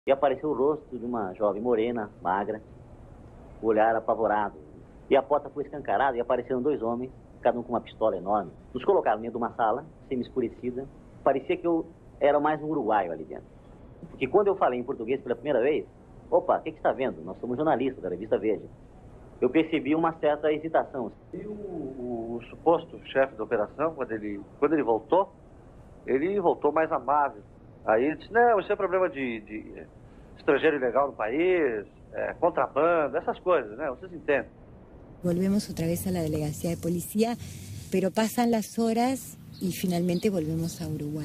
E apareceu o rosto de uma jovem morena, magra, o olhar apavorado. E a porta foi escancarada e apareceram dois homens, cada um com uma pistola enorme. Nos colocaram dentro de uma sala, semi-escurecida. Parecia que eu era mais um uruguaio ali dentro. Porque quando eu falei em português pela primeira vez, opa, o que você está vendo? Nós somos jornalistas da revista Veja. Eu percebi uma certa hesitação. E o suposto chefe da operação, quando ele voltou mais amável. Aí ele disse, não, isso é problema de estrangeiro ilegal no país, contrabando, essas coisas, né? Vocês entendem. Volvemos otra vez a la delegacia de policía, pero pasan las horas y finalmente volvemos a Uruguay.